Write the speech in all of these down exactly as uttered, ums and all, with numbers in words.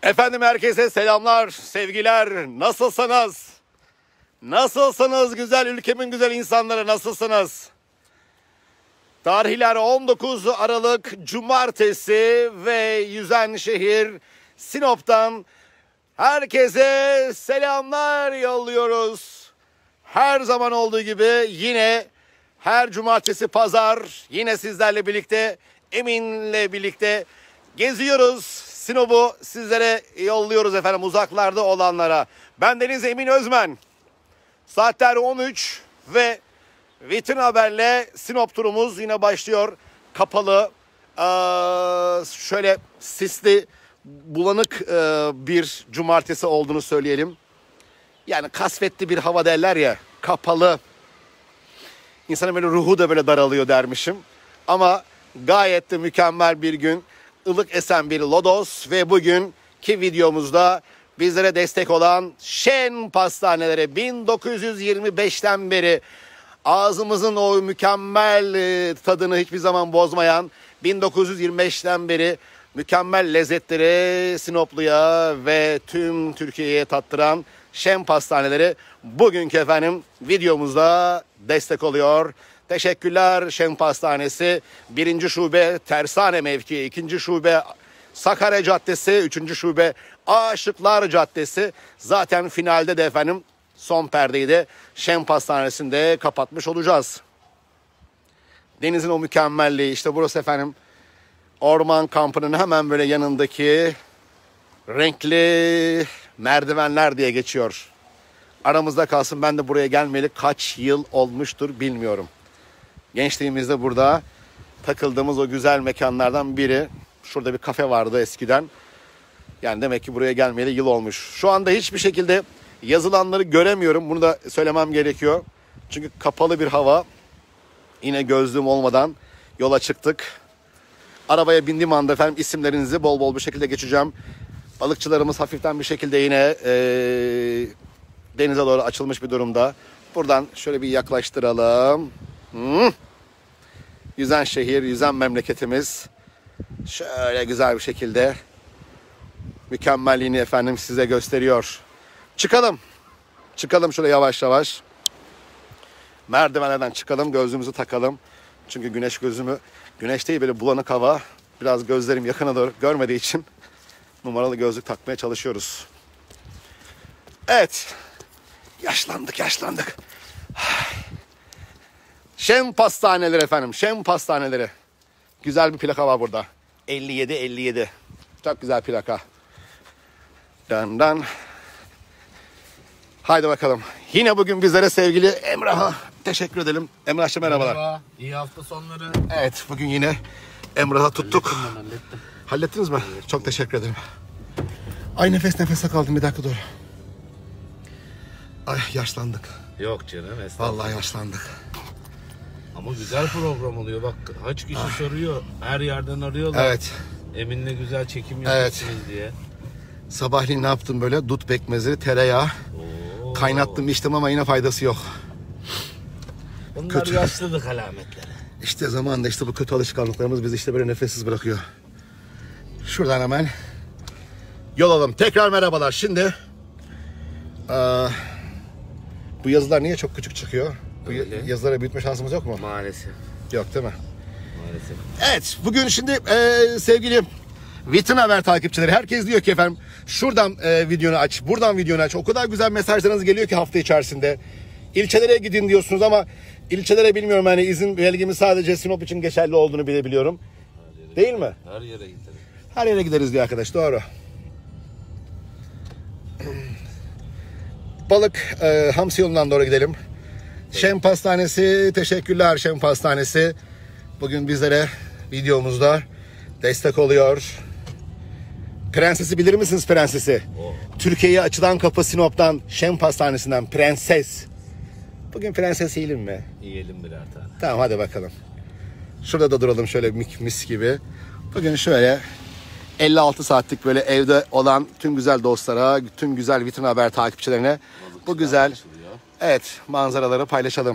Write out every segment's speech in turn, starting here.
Efendim herkese selamlar, sevgiler. Nasılsınız? Nasılsınız güzel ülkemin güzel insanları, nasılsınız? Tarihler on dokuz Aralık Cumartesi ve yüzen şehir Sinop'tan herkese selamlar yolluyoruz. Her zaman olduğu gibi yine her cumartesi pazar yine sizlerle birlikte, Emin'le birlikte geziyoruz. Sinop'u sizlere yolluyoruz efendim, uzaklarda olanlara. Ben Deniz Emin Özmen. Saatler on üç ve Vitrin Haber'le Sinop turumuz yine başlıyor. Kapalı, ee, şöyle sisli, bulanık ee, bir cumartesi olduğunu söyleyelim. Yani kasvetli bir hava derler ya, kapalı. İnsanın böyle ruhu da böyle daralıyor dermişim. Ama gayet de mükemmel bir gün. Ilık esen bir lodos ve bugünkü videomuzda bizlere destek olan Şen Pastanelere bin dokuz yüz yirmi beşten beri ağzımızın o mükemmel tadını hiçbir zaman bozmayan, bin dokuz yüz yirmi beşten beri mükemmel lezzetleri Sinoplu'ya ve tüm Türkiye'ye tattıran Şen Pastaneleri bugünkü efendim videomuzda destek oluyor. Teşekkürler Şen Pastanesi. Birinci şube Tersane mevkii, ikinci şube Sakarya Caddesi, üçüncü şube Aşıklar Caddesi. Zaten finalde de efendim son perdeyi de Şen Pastanesi'nde kapatmış olacağız. Denizin o mükemmelliği, işte burası efendim orman kampının hemen böyle yanındaki renkli merdivenler diye geçiyor. Aramızda kalsın, ben de buraya gelmeyeli kaç yıl olmuştur bilmiyorum. Gençliğimizde burada takıldığımız o güzel mekanlardan biri. Şurada bir kafe vardı eskiden. Yani demek ki buraya gelmeyeli yıl olmuş. Şu anda hiçbir şekilde yazılanları göremiyorum. Bunu da söylemem gerekiyor. Çünkü kapalı bir hava. Yine gözlüğüm olmadan yola çıktık. Arabaya bindiğim anda efendim isimlerinizi bol bol bir şekilde geçeceğim. Balıkçılarımız hafiften bir şekilde yine ee, denize doğru açılmış bir durumda. Buradan şöyle bir yaklaştıralım. Hmm. Yüzen şehir, yüzen memleketimiz. Şöyle güzel bir şekilde mükemmelliğini efendim size gösteriyor. Çıkalım. Çıkalım şöyle yavaş yavaş. Merdivenlerden çıkalım, gözlüğümüzü takalım. Çünkü güneş gözümü, güneş değil böyle bulanık hava. Biraz gözlerim yakına doğru görmediği için numaralı gözlük takmaya çalışıyoruz. Evet. Yaşlandık, yaşlandık. Şen Pastaneleri efendim. Şen Pastaneleri. Güzel bir plaka var burada. elli yedi elli yedi. Çok güzel plaka. Dan dan. Haydi bakalım. Yine bugün bizlere sevgili Emrah'a teşekkür edelim. Emrah'cığım merhabalar. Merhaba. İyi hafta sonları. Evet, bugün yine Emrah'a tuttuk. Hallettim ben, hallettim. Hallettiniz mi? Evet. Çok teşekkür ederim. Ay nefes nefese kaldım, bir dakika dur. Ay yaşlandık. Yok canım, estağfurullah. Vallahi yaşlandık. Ama güzel program oluyor bak. Kaç kişi ah. soruyor. Her yerden arıyorlar. Evet. Emin'le güzel çekim yapmışsınız evet. diye. Sabahleyin ne yaptım böyle? Dut pekmezi, tereyağı. Oo. Kaynattım içtim ama yine faydası yok. Bunlar kötü. Yaşlılık alametleri. İşte zamanında işte bu kötü alışkanlıklarımız bizi işte böyle nefessiz bırakıyor. Şuradan hemen yol alalım. Tekrar merhabalar. Şimdi aa, bu yazılar niye çok küçük çıkıyor? Bu öyle. Yazıları büyütme şansımız yok mu? Maalesef. Yok değil mi? Maalesef. Evet, bugün şimdi e, sevgili Vitrin Haber takipçileri, herkes diyor ki efendim şuradan e, videonu aç, buradan videonu aç. O kadar güzel mesajlarınız geliyor ki hafta içerisinde. İlçelere gidin diyorsunuz ama ilçelere bilmiyorum, yani izin belgemiz sadece Sinop için geçerli olduğunu bile biliyorum. Değil mi? Her yere gideriz. Her yere gideriz diyor arkadaş, doğru. Balık e, Hamsi yolundan doğru gidelim. Evet. Şen Pastanesi, teşekkürler Şen Pastanesi. Bugün bizlere videomuzda destek oluyor. Prensesi bilir misiniz, prensesi? Oh. Türkiye'ye açılan kapı Sinop'tan, Şen Pastanesi'nden prenses. Bugün prenses yiyelim mi? Yiyelim birer tane. Tamam hadi bakalım. Şurada da duralım şöyle mis gibi. Bugün şöyle elli altı saatlik böyle evde olan tüm güzel dostlara, tüm güzel Vitrin Haber takipçilerine Balıkçılar bu güzel evet manzaraları paylaşalım.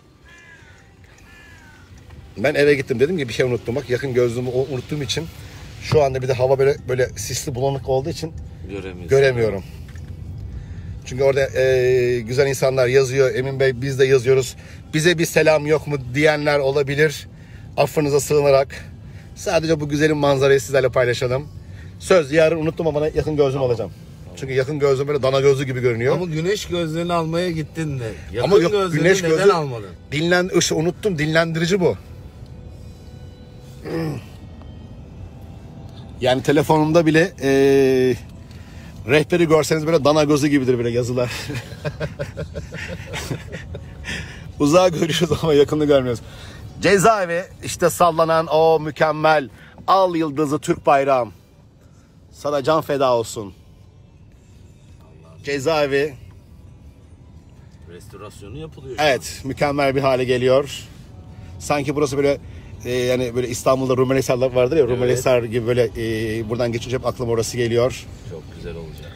Ben eve gittim, dedim ki bir şey unuttum. Bak yakın gözlüğümü unuttuğum için Şu anda bir de hava böyle böyle sisli bulanık olduğu için göremiyorum. Çünkü orada e, güzel insanlar yazıyor. Emin Bey biz de yazıyoruz. Bize bir selam yok mu diyenler olabilir. Affınıza sığınarak sadece bu güzelim manzarayı sizlerle paylaşalım. Söz yarın unuttum ama yakın gözlüğüm tamam. alacağım. Çünkü yakın gözlüğüm böyle dana gözlü gibi görünüyor. Ama güneş gözlüğünü almaya gittin de. Yakın ama yok, gözlüğünü güneş neden gözlüğü almadın? Dinlen, ışı unuttum. Dinlendirici bu. Yani telefonumda bile ee, rehberi görseniz böyle dana gözü gibidir böyle yazılar. Uzağı görüyoruz ama yakını görmüyoruz. Cezaevi işte sallanan o mükemmel al yıldızı Türk bayrağım. Sana can feda olsun. Cezaevi. Restorasyonu yapılıyor. Evet, mükemmel bir hale geliyor. Sanki burası böyle e, yani böyle İstanbul'da Rumeli Hisarlar vardır ya, evet. Rumeli Hisar gibi böyle e, buradan geçince hep aklıma orası geliyor. Çok güzel olacak.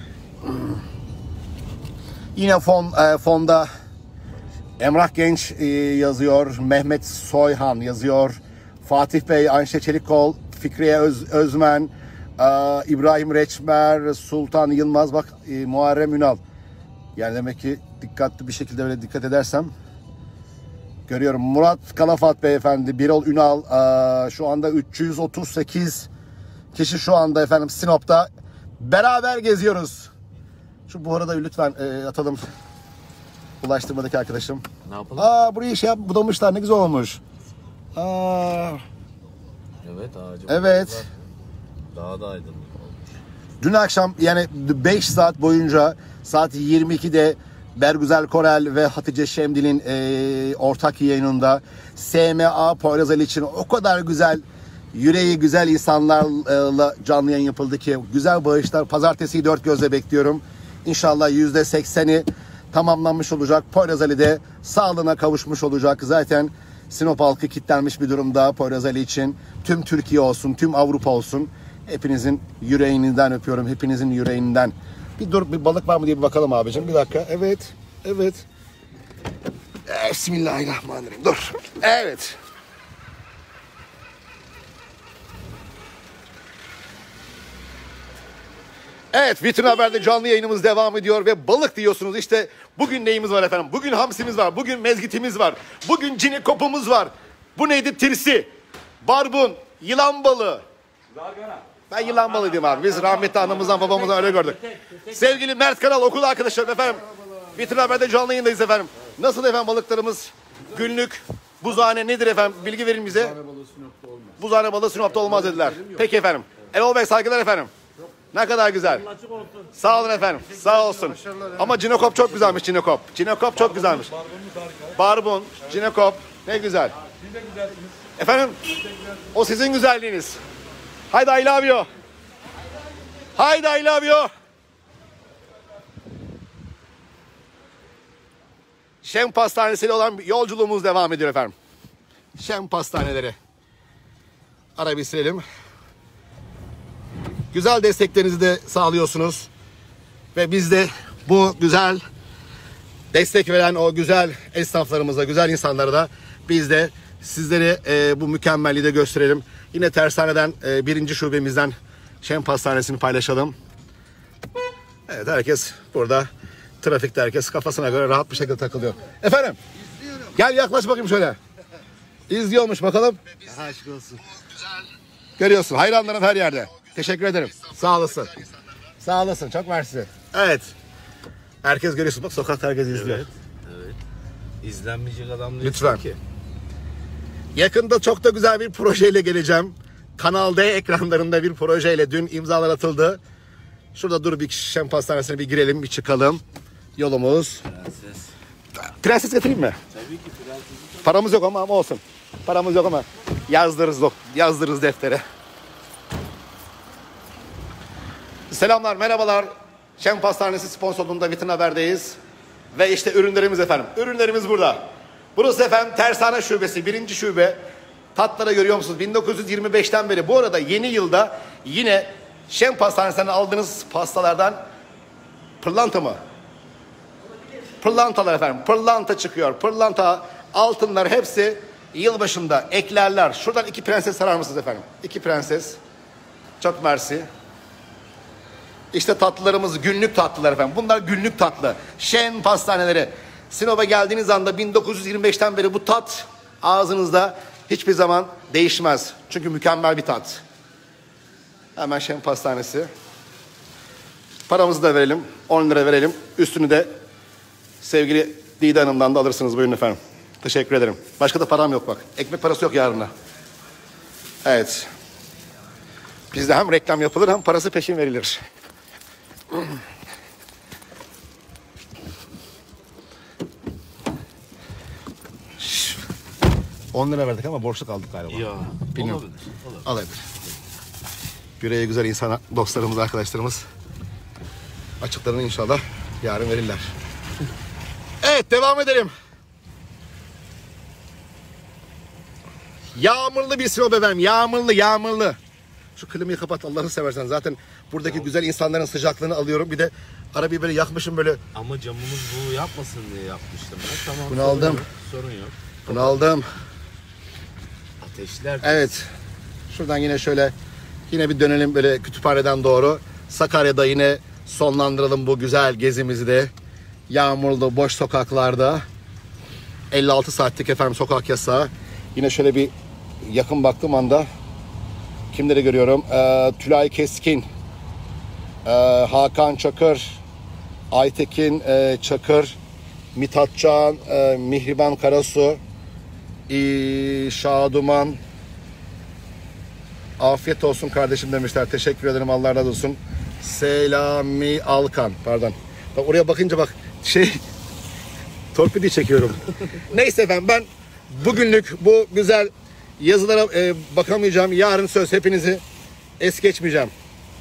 Yine fon e, fonda Emrah Genç e, yazıyor, Mehmet Soyhan yazıyor, Fatih Bey, Ayşe Çelikkol, Fikriye Öz, Özmen, e, İbrahim Reçmer, Sultan Yılmaz, bak e, Muharrem Ünal. Yani demek ki dikkatli bir şekilde böyle dikkat edersem görüyorum. Murat Kalafat Beyefendi, Birol Ünal, e, şu anda üç yüz otuz sekiz kişi şu anda efendim Sinop'ta beraber geziyoruz. Şu buharı da lütfen e, atalım. Ulaştırmadaki arkadaşım. Ne yapalım? Aa, burayı şey yap, budamışlar, ne güzel olmuş. Aa. Evet ağacım. Evet. Daha da aydınlık olmuş. Dün akşam yani beş saat boyunca saat yirmi ikide Bergüzel Korel ve Hatice Şemdil'in e, ortak yayınında S M A Poyrazeli için o kadar güzel, yüreği güzel insanlarla canlı yayın yapıldı ki güzel bağışlar. Pazartesiyi dört gözle bekliyorum. İnşallah yüzde sekseni tamamlanmış olacak. Poyrazeli'de sağlığına kavuşmuş olacak. Zaten Sinop halkı kilitlenmiş bir durumda Poyrazeli için. Tüm Türkiye olsun, tüm Avrupa olsun. Hepinizin yüreğinden öpüyorum. Hepinizin yüreğinden. Bir dur, bir balık var mı diye bir bakalım abicim. Bir dakika. Evet. Evet. Bismillahirrahmanirrahim. Dur. Evet. Evet, Vitrin Haber'de canlı yayınımız devam ediyor ve balık diyorsunuz. İşte bugün neyimiz var efendim? Bugün hamsimiz var, bugün mezgitimiz var, bugün cinikopumuz var. Bu neydi? Tirsi, barbun, yılan balığı. Ben yılan balığı diyeyim abi. Biz rahmetli anamızdan babamızdan öyle gördük. Sevgili Mert Kanal, okul arkadaşlarım efendim. Vitrin Haber'de canlı yayındayız efendim. Nasıl efendim balıklarımız? Günlük buzhane nedir efendim? Bilgi verin bize. Buzhane balığı Sinop'ta olmaz. Buzhane balığı Sinop'ta olmaz dediler. Peki efendim. Erol Bey saygılar efendim. Ne kadar güzel. Sağ olun efendim. Sağ olsun. Ama cinekop çok güzelmiş cinekop. Cinekop çok güzelmiş. Barbun, cinekop ne güzel. Efendim? O sizin güzelliğiniz. Haydi I love you. Haydi I love you. Şem Pastanesi'yle olan yolculuğumuz devam ediyor efendim. Şem Pastaneleri. Ara bir silelim. Güzel desteklerinizi de sağlıyorsunuz. Ve biz de bu güzel destek veren o güzel esnaflarımıza, güzel insanlara da biz de sizlere e, bu mükemmelliği de gösterelim. Yine tersaneden e, birinci şubemizden Şem Pastanesi'ni paylaşalım. Evet, herkes burada trafikte, herkes kafasına göre rahat bir şekilde takılıyor. Efendim, İzliyorum. Gel yaklaş bakayım şöyle. İzliyormuş bakalım. Aşk olsun. Görüyorsun, hayranlarım her yerde. Teşekkür ederim. Sağ olasın. Sağ olasın. Çok mersi. Evet. Herkes görüyorsun. Bak sokakta herkes izliyor. Evet. Evet. İzlenmeyecek adam değil. Lütfen. Ki. Yakında çok da güzel bir projeyle geleceğim. Kanal D ekranlarında bir projeyle dün imzalar atıldı. Şurada dur bir Şem Pastanesi'ne bir girelim, bir çıkalım. Yolumuz. Prenses. Prenses getireyim mi? Tabii ki prenses. Paramız yok ama, ama olsun. Paramız yok ama yazdırırız, yazdırırız deftere. Selamlar, merhabalar. Şem Pastanesi sponsorluğunda Vitrin Haber'deyiz. Ve işte ürünlerimiz efendim. Ürünlerimiz burada. Burası efendim Tersane Şubesi, birinci şube. Tatlara görüyor musunuz? bin dokuz yüz yirmi beşten beri. Bu arada yeni yılda yine Şem Pastanesi'nden aldığınız pastalardan pırlanta mı? Pırlantalar efendim. Pırlanta çıkıyor. Pırlanta, altınlar hepsi yılbaşında eklerler. Şuradan iki prenses sarar mısınız efendim? İki prenses. Çok mersi. İşte tatlılarımız günlük tatlılar efendim. Bunlar günlük tatlı. Şen pastaneleri. Sinop'a geldiğiniz anda bin dokuz yüz yirmi beşten beri bu tat ağzınızda hiçbir zaman değişmez. Çünkü mükemmel bir tat. Hemen Şen pastanesi. Paramızı da verelim. on lira verelim. Üstünü de sevgili Dide Hanım'dan da alırsınız. Buyurun efendim. Teşekkür ederim. Başka da param yok bak. Ekmek parası yok yarına. Evet. Bizde hem reklam yapılır hem parası peşin verilir. on lira verdik ama borçlu kaldık galiba. Ya. Bilmiyorum. Olabilir. Olabilir. Alabilir. Yüreği güzel insan dostlarımız, arkadaşlarımız açıklarını inşallah yarın verirler. Evet, devam edelim. Yağmurlu bir Sinop efendim. Yağmurlu, yağmurlu. Şu klimayı kapat Allah'ını seversen. Zaten buradaki ya, güzel insanların sıcaklığını alıyorum. Bir de arabayı böyle yakmışım böyle. Ama camımız bu yapmasın diye yapmıştım ben. Tamam. Bunu aldım. Yok, sorun yok. Bunu aldım. Ateşler. Evet. Şuradan yine şöyle yine bir dönelim böyle kütüphaneden doğru. Sakarya'da yine sonlandıralım bu güzel gezimizi de. Yağmurlu boş sokaklarda. elli altı saatlik efendim sokak yasağı. Yine şöyle bir yakın baktığım anda kimleri görüyorum? Ee, Tülay Keskin, ee, Hakan Çakır, Aytekin e, Çakır, Mithatcan, e, Mihriban Karasu, e, Şaduman. Afiyet olsun kardeşim demişler. Teşekkür ederim. Allah razı olsun. Selami Alkan. Pardon. Bak oraya bakınca bak şey torpidi çekiyorum. Neyse efendim ben bugünlük bu güzel yazılara e, bakamayacağım. Yarın söz hepinizi es geçmeyeceğim.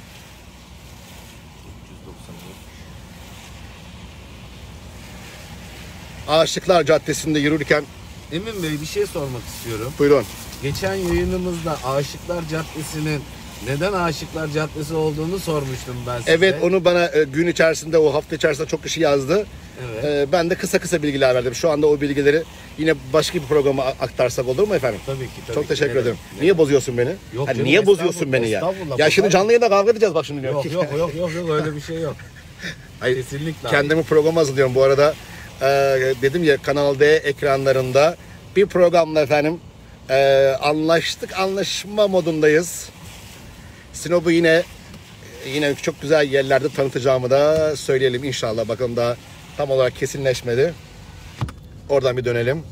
Aşıklar Caddesi'nde yürürken Emin Bey bir şey sormak istiyorum. buyurun. Geçen yayınımızda Aşıklar Caddesi'nin neden Aşıklar Caddesi olduğunu sormuştum ben size. Evet, onu bana e, gün içerisinde, o hafta içerisinde çok kişi yazdı. Evet. E, ben de kısa kısa bilgiler verdim. Şu anda o bilgileri yine başka bir programa aktarsak olur mu efendim? Tabii ki. Tabii Çok ki. teşekkür Neden? ederim. Neden? Niye bozuyorsun beni? Yok Ha, canım, niye bozuyorsun estağfurullah, beni ya? estağfurullah. Ya şimdi Bozar canlı yayında kavga edeceğiz bak şimdi. Yok yok yok yok yok öyle bir şey yok. Hayır, Kesinlikle. kendimi programa hazırlıyorum bu arada. E, dedim ya Kanal D ekranlarında bir programla efendim e, anlaştık, anlaşma modundayız. Sinop'u yine yine çok güzel yerlerde tanıtacağımı da söyleyelim inşallah. Bakalım daha tam olarak kesinleşmedi. Oradan bir dönelim.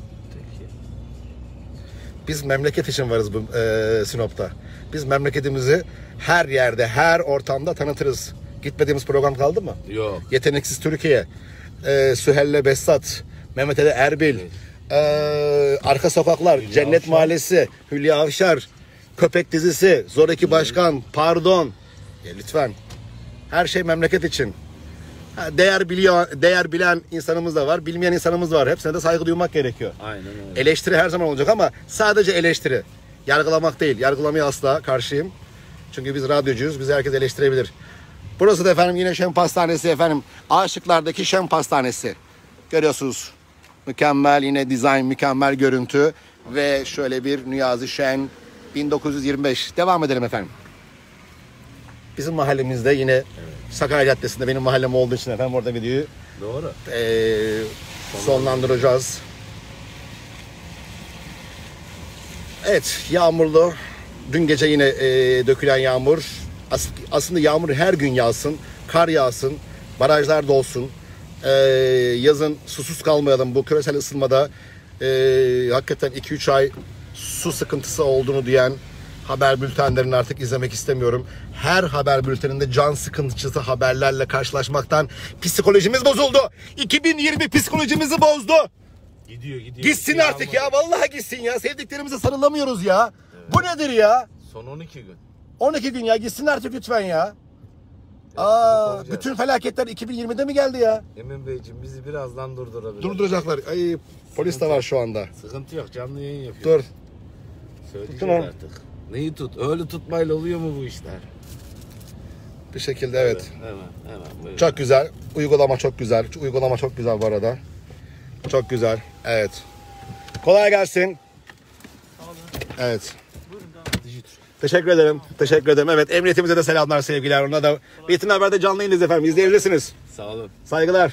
Biz memleket için varız bu e, Sinop'ta. Biz memleketimizi her yerde, her ortamda tanıtırız. Gitmediğimiz program kaldı mı? Yok. Yeteneksiz Türkiye, e, Süheyl Behzat, Mehmet Ali Erbil, e, Arka Sokaklar, Hülya Cennet Avşar. Mahallesi, Hülya Avşar, Köpek dizisi, Zoraki Başkan, Pardon. Ya lütfen. Her şey memleket için. Ha, değer biliyor, değer bilen insanımız da var, bilmeyen insanımız da var. Hepsine de saygı duymak gerekiyor. Aynen öyle. Eleştiri her zaman olacak ama sadece eleştiri. Yargılamak değil. Yargılamaya asla karşıyım. Çünkü biz radyocuyuz. Bizi herkes eleştirebilir. Burası da efendim yine Şen Pastanesi efendim. Aşıklardaki Şen Pastanesi. Görüyorsunuz. Mükemmel yine dizayn, mükemmel görüntü. Ve şöyle bir Niyazi Şen bin dokuz yüz yirmi beş. Devam edelim efendim. Bizim mahallemizde yine evet. Sakarya Caddesi'nde benim mahallem olduğu için efendim orada videoyu Doğru. Ee, sonlandıracağız. Evet, yağmurlu. Dün gece yine e, dökülen yağmur. As- aslında yağmur her gün yağsın, kar yağsın, barajlar dolsun. Ee, yazın susuz kalmayalım. Bu küresel ısınmada e, hakikaten iki üç ay su sıkıntısı olduğunu diyen haber bültenlerini artık izlemek istemiyorum. Her haber bülteninde can sıkıntısı haberlerle karşılaşmaktan psikolojimiz bozuldu. iki bin yirmi psikolojimizi bozdu. Gidiyor gidiyor. Gitsin Gidiyor artık ama- ya. Vallahi gitsin ya. Sevdiklerimize sarılamıyoruz ya. Evet. Bu nedir ya? Son on iki gün. on iki gün ya. Gitsin artık lütfen ya. Aa, bütün felaketler iki bin yirmide mi geldi ya? Emin Beyciğim bizi birazdan durdurabilir. Durduracaklar. Ay, polis de var şu anda. Sıkıntı yok, canlı yayın yapıyor. Dur. Söyleyeceğiz Tutun onu. artık. Neyi tut? Öyle tutmayla oluyor mu bu işler? Bir şekilde evet. Hemen hemen. Buyurun. Çok güzel. Uygulama çok güzel. Şu uygulama çok güzel bu arada. Çok güzel. Evet. Kolay gelsin. Evet. Teşekkür ederim. Teşekkür ederim. Evet, emniyetimize de selamlar, sevgiler. Ona da Bitin Haber'de canlı yayındayız efendim. İzleyebilirsiniz. Sağ olun. Saygılar.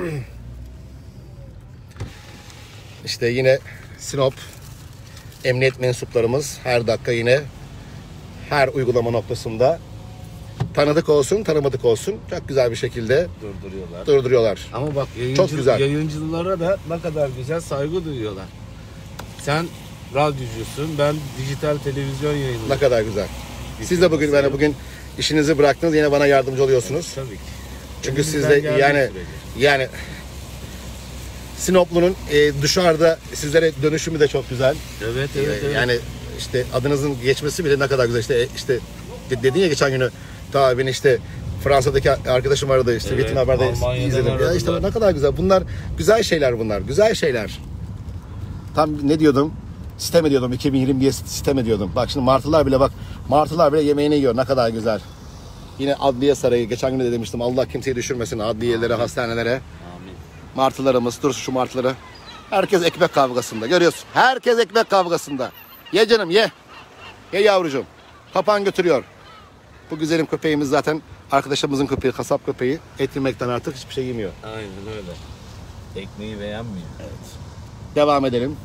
İşte yine Sinop emniyet mensuplarımız her dakika yine her uygulama noktasında tanıdık olsun, tanımadık olsun çok güzel bir şekilde Durduruyorlar. durduruyorlar. Ama bak yayıncı, Çok güzel. yayıncılara da ne kadar güzel saygı duyuyorlar. Sen radyocusun, ben dijital televizyon yayıncıyım. Ne kadar güzel. Siz de bugün yani bugün işinizi bıraktınız, yine bana yardımcı oluyorsunuz. Tabii ki. Çünkü siz Elimizden de geldiği yani sürece. yani Sinoplu'nun e, dışarıda sizlere dönüşümü de çok güzel. Evet, E, evet, evet. Yani işte adınızın geçmesi bile ne kadar güzel. İşte işte de- dedin ya geçen günü, ta beni işte Fransa'daki arkadaşım aradı, işte Evet, Bitin Haber'de Almanya'dan izledim. Ya işte aradılar. ne kadar güzel. Bunlar güzel şeyler bunlar. Güzel şeyler. Tam ne diyordum? Sistem ediyordum. iki bin yirmi diye sistem ediyordum. Bak şimdi martılar bile bak. Martılar bile yemeğini yiyor. Ne kadar güzel. Yine Adliye Sarayı. Geçen gün de demiştim. Allah kimseyi düşürmesin. Adliyelere, hastanelere. Amin. Martılarımız. Dur şu martıları. Herkes ekmek kavgasında. Görüyorsun. Herkes ekmek kavgasında. Ye canım ye. Ye yavrucuğum. Kapan götürüyor. Bu güzelim köpeğimiz zaten arkadaşımızın köpeği. Kasap köpeği. Et yemekten artık hiçbir şey yemiyor. Aynen öyle. Ekmeği beğenmiyor. Devam edelim.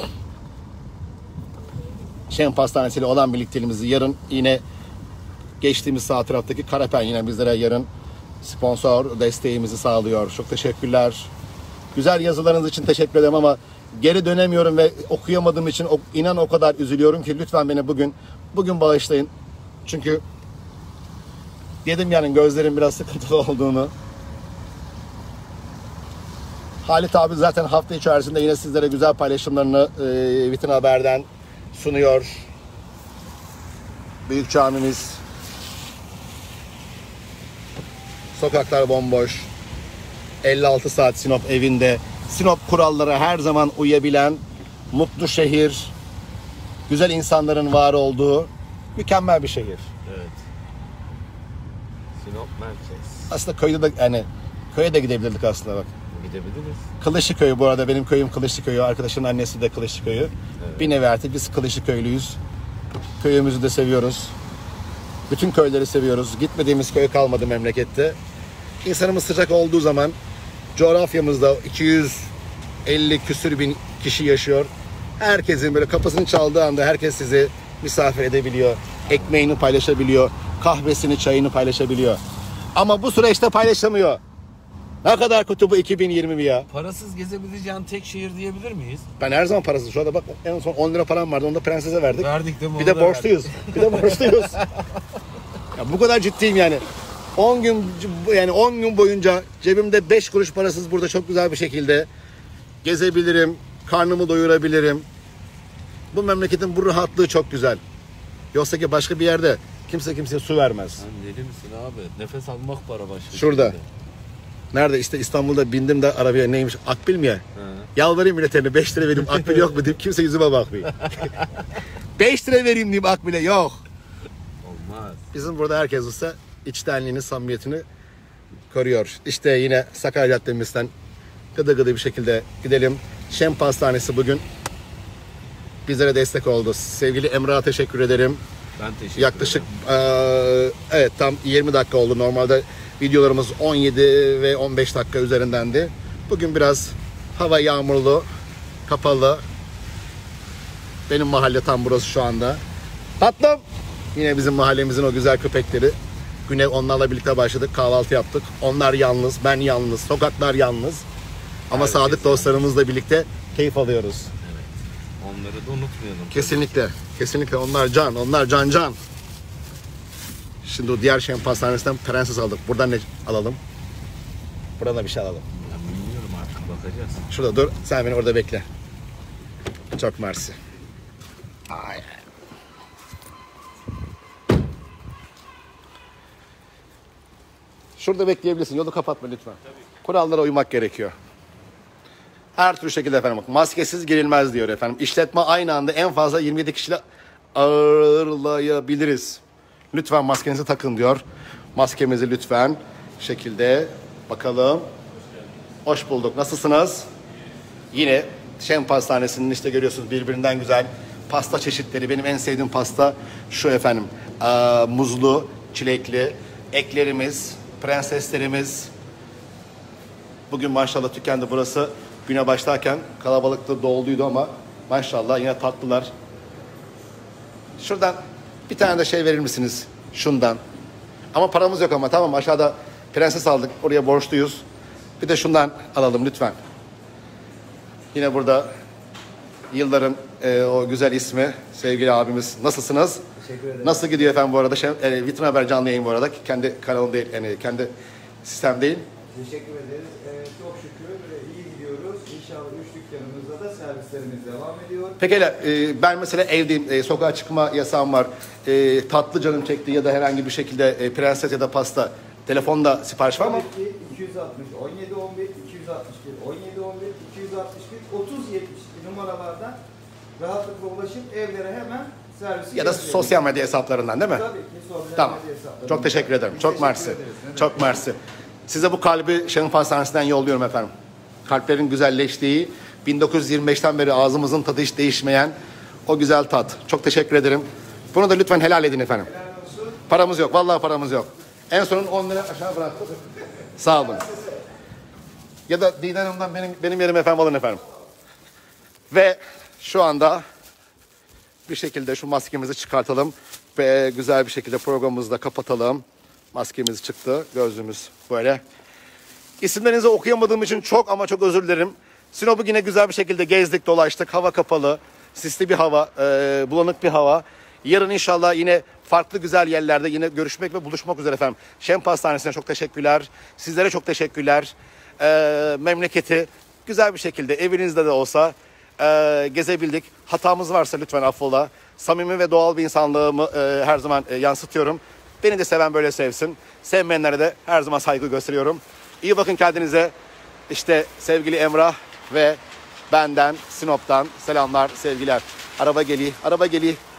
Şen Pastanesi'yle olan birlikteliğimizi yarın yine geçtiğimiz sağ taraftaki Karapen yine bizlere yarın sponsor desteğimizi sağlıyor. Çok teşekkürler. Güzel yazılarınız için teşekkür ederim ama geri dönemiyorum ve okuyamadığım için o- inan o kadar üzülüyorum ki lütfen beni bugün bugün bağışlayın. Çünkü dedim yani gözlerim biraz sıkıntılı olduğunu. Halit abi zaten hafta içerisinde yine sizlere güzel paylaşımlarını e, Bitin Haber'den sunuyor. Büyük camimiz. Sokaklar bomboş. elli altı saat Sinop evinde. Sinop kurallara her zaman uyabilen mutlu şehir. Güzel insanların var olduğu mükemmel bir şehir. Evet. Sinop merkez. Aslında köyde de yani köye de gidebilirdik aslında bak. Gidebiliriz. Kılıçlıköy bu arada, benim köyüm Kılıçlıköy. Arkadaşımın annesi de Kılıçlıköy'ü. Evet. Bir nevi artık biz Kılıçlıköylüyüz. Köyümüzü de seviyoruz. Bütün köyleri seviyoruz. Gitmediğimiz köy kalmadı memlekette. İnsanımız sıcak olduğu zaman coğrafyamızda iki yüz elli küsür bin kişi yaşıyor. Herkesin böyle kapısını çaldığı anda herkes sizi misafir edebiliyor. Ekmeğini paylaşabiliyor. Kahvesini, çayını paylaşabiliyor. Ama bu süreçte paylaşamıyor. Ne kadar kötü bu iki bin yirmi ya. Parasız gezebileceğin tek şehir diyebilir miyiz? Ben her zaman parasız. Şu anda bak en son on lira param vardı. Onu da prensese verdik. Verdik değil mi? Bir Onu de da borçluyuz. Bir de borçluyuz. Ya bu kadar ciddiyim yani. on gün yani on gün boyunca cebimde beş kuruş parasız burada çok güzel bir şekilde gezebilirim. Karnımı doyurabilirim. Bu memleketin bu rahatlığı çok güzel. Yoksa ki başka bir yerde kimse kimseye su vermez. Sen deli misin abi? Nefes almak para başka. Şurada. şimdi. Nerede işte İstanbul'da bindim de arabaya, neymiş, akbil mi ya? Yalvarayım milletlerine beş lira vereyim, akbil yok mu diyeyim, kimse yüzüme bakmıyor. beş lira vereyim diyeyim, akbile yok. Olmaz. Bizim burada herkes ise içtenliğini, samimiyetini koruyor. İşte yine Sakarya Caddemizden gıdı gıdı bir şekilde gidelim. Şen Pastanesi bugün bizlere destek oldu. Sevgili Emrah'a teşekkür ederim. Ben teşekkür Yaklaşık ederim. eee, evet tam yirmi dakika oldu. Normalde videolarımız on yedi ve on beş dakika üzerindendi. Bugün biraz hava yağmurlu, kapalı. Benim mahalle tam burası şu anda. Tatlım. Yine bizim mahallemizin o güzel köpekleri. Güne onlarla birlikte başladık. Kahvaltı yaptık. Onlar yalnız, ben yalnız, sokaklar yalnız. Ama Herkes sadık yalnız. dostlarımızla birlikte keyif alıyoruz. Onları da unutmayalım. Kesinlikle. Kesinlikle onlar can. Onlar can can. Şimdi o diğer Şen Pastanesi'nden prenses aldık. Buradan ne alalım? Buradan da bir şey alalım. Ben bilmiyorum artık, bakacağız. Şurada dur. Sen beni orada bekle. Çok mersi. Ay. Şurada bekleyebilirsin. Yolu kapatma lütfen. Kurallara uymak gerekiyor. Her türlü şekilde efendim. Bak, maskesiz girilmez diyor efendim. İşletme aynı anda en fazla yirmi yedi kişiyle ağırlayabiliriz. Lütfen maskenizi takın diyor. Maskemizi lütfen şekilde bakalım. Hoş bulduk. Nasılsınız? Yine Şen Pastanesi'nin işte görüyorsunuz birbirinden güzel pasta çeşitleri. Benim en sevdiğim pasta şu efendim. Ee, muzlu, çilekli, eklerimiz, prenseslerimiz. Bugün maşallah tükendi burası. Güne başlarken kalabalıktı, dolduydu ama maşallah yine tatlılar. Şuradan bir tane de şey verir misiniz? Şundan. Ama paramız yok ama tamam, aşağıda prenses aldık. Oraya borçluyuz. Bir de şundan alalım lütfen. Yine burada yılların e, o güzel ismi sevgili abimiz. Nasılsınız? Teşekkür ederim. Nasıl gidiyor efendim bu arada? Şey, e, Vitrin Haber canlı yayın bu arada. Kendi kanalım değil, yani kendi sistem değil. Teşekkür ederiz. Ee, çok şükür e, iyi gidiyoruz. İnşallah üç dükkanımızda da servislerimiz devam ediyor. Pekala, e, ben mesela evdeyim, e, sokağa çıkma yasağım var. E, tatlı canım çekti ya da herhangi bir şekilde e, prenses ya da pasta. Telefonda sipariş var mı? Tabii ki iki yüz altmış on yedi on bir, iki yüz altmış bir on yedi on bir, iki yüz altmış bir otuz yetmiş iki numaralardan rahatlıkla ulaşıp evlere hemen servisi Ya da getiriyoruz. sosyal medya hesaplarından değil mi? Tabii ki sosyal Tamam. medya hesaplarından. Çok teşekkür ederim. Biz Çok teşekkür mersi. ederiz. Ne demek? Çok mersi. Size bu kalbi Şahın Pastanesi'nden yolluyorum efendim. Kalplerin güzelleştiği, bin dokuz yüz yirmi beşten beri ağzımızın tadı hiç değişmeyen o güzel tat. Çok teşekkür ederim. Bunu da lütfen helal edin efendim. Helal olsun. Paramız yok. Vallahi paramız yok. En sonun on lira aşağı bıraktım. Sağ olun. Ya da Didem Hanım'dan benim, benim yerim efendim alın efendim. Ve şu anda bir şekilde şu maskemizi çıkartalım ve güzel bir şekilde programımızı da kapatalım. Maskemiz çıktı, gözlüğümüz böyle. İsimlerinizi okuyamadığım için çok ama çok özür dilerim. Sinop'u yine güzel bir şekilde gezdik, dolaştık. Hava kapalı, sisli bir hava, e, bulanık bir hava. Yarın inşallah yine farklı güzel yerlerde yine görüşmek ve buluşmak üzere efendim. Şen Pastanesi'ne çok teşekkürler. Sizlere çok teşekkürler. E, memleketi güzel bir şekilde evinizde de olsa e, gezebildik. Hatamız varsa lütfen affola. Samimi ve doğal bir insanlığımı e, her zaman e, yansıtıyorum. Beni de seven böyle sevsin. Sevmeyenlere de her zaman saygı gösteriyorum. İyi bakın kendinize. İşte sevgili Emrah ve benden Sinop'tan selamlar, sevgiler. Araba geliyor, araba geliyor.